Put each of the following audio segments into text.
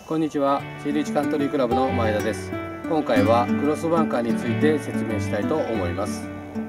こんにちは、シーリーチカントリークラブの前田です。今回はクロスバンカーについて説明したいと思います。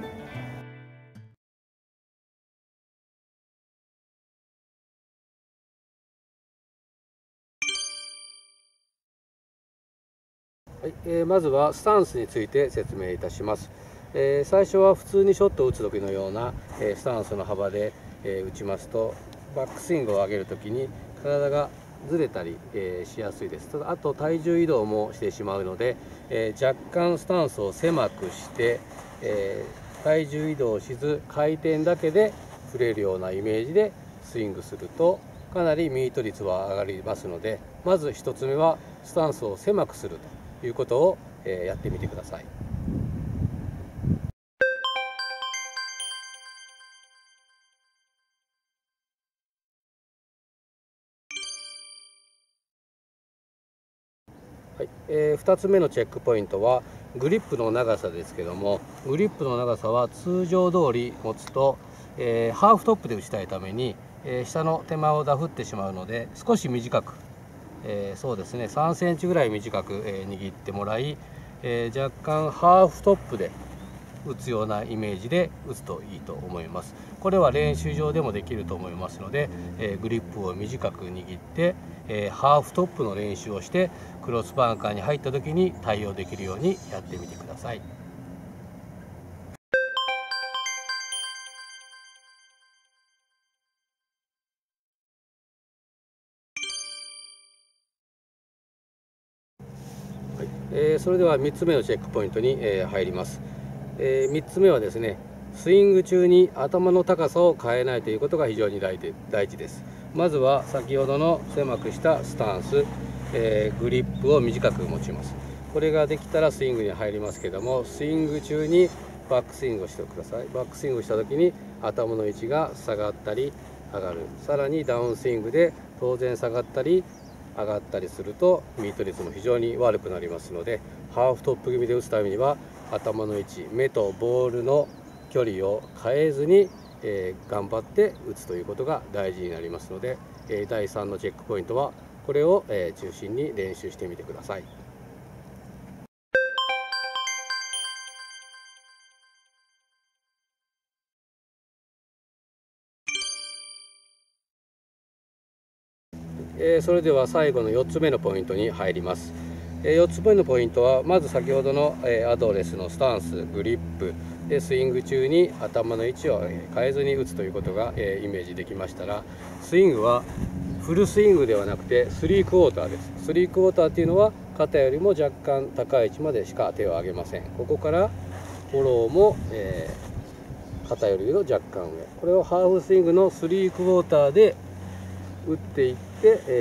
はい、まずはスタンスについて説明いたします。最初は普通にショットを打つ時のような、スタンスの幅で、打ちますとバックスイングを上げる時に体がずれたり、しやすいです。ただあと体重移動もしてしまうので、若干スタンスを狭くして、体重移動しず回転だけで振れるようなイメージでスイングするとかなりミート率は上がりますので、まず1つ目はスタンスを狭くするということを、やってみてください。はい、2つ目のチェックポイントはグリップの長さですけども、グリップの長さは通常通り持つと、ハーフトップで打ちたいために、下の手前をダフってしまうので少し短く、そうですね3センチぐらい短く、握ってもらい、若干ハーフトップで打つようなイメージで打つといいと思います。これは練習場でもできると思いますので、グリップを短く握って、ハーフトップの練習をしてクロスバンカーに入った時に対応できるようにやってみてください。はい、それでは3つ目のチェックポイントに、入ります。3つ目はですね、スイング中に頭の高さを変えないということが非常に大事です。まずは先ほどの狭くしたスタンス、グリップを短く持ちます。これができたらスイングに入りますけども、スイング中にバックスイングをしてください。バックスイングをした時に頭の位置が下がったり上がる、さらにダウンスイングで当然下がったり上がったりするとミート率も非常に悪くなりますので、ハーフトップ気味で打つためには頭の位置、目とボールの距離を変えずに、頑張って打つということが大事になりますので、第3のチェックポイントはこれを、中心に練習してみてください。それでは最後の4つ目のポイントに入ります。4つ目のポイントはまず先ほどのアドレスのスタンス、グリップでスイング中に頭の位置を変えずに打つということがイメージできましたら、スイングはフルスイングではなくて3クォーターです。3クォーターっていうのは肩よりも若干高い位置までしか手を上げません。ここからフォローも、肩よりの若干上、これをハーフスイングの3クォーターで打っていって、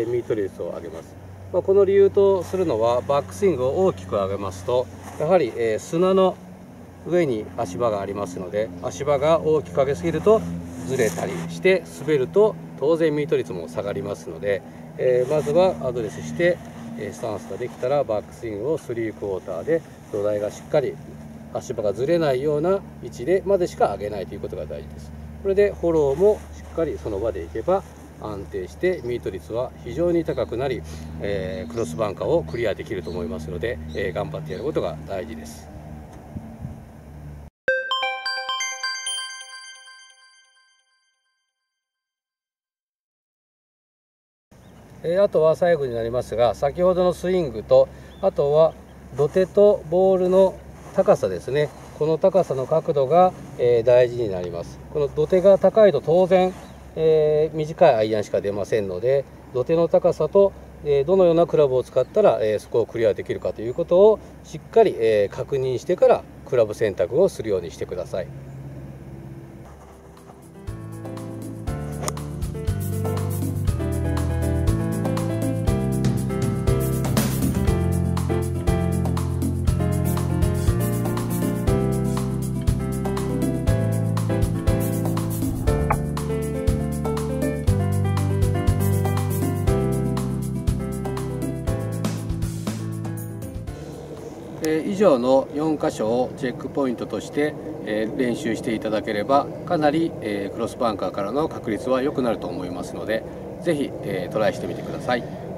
ミート率を上げます。この理由とするのはバックスイングを大きく上げますとやはり、砂の上に足場がありますので、足場が大きく上げすぎるとずれたりして滑ると当然ミート率も下がりますので、まずはアドレスしてスタンスができたらバックスイングを3クォーターで土台がしっかり足場がずれないような位置でまでしか上げないということが大事です。これでフォローもしっかりその場でいけば安定してミート率は非常に高くなり、クロスバンカーをクリアできると思いますので、頑張ってやることが大事です。あとは最後になりますが、先ほどのスイングとあとは土手とボールの高さですね、この高さの角度が、大事になります。この土手が高いと当然短いアイアンしか出ませんので、土手の高さと、どのようなクラブを使ったら、そこをクリアできるかということをしっかり、確認してからクラブ選択をするようにしてください。以上の4箇所をチェックポイントとして練習していただければかなりクロスバンカーからの確率は良くなると思いますので、ぜひトライしてみてください。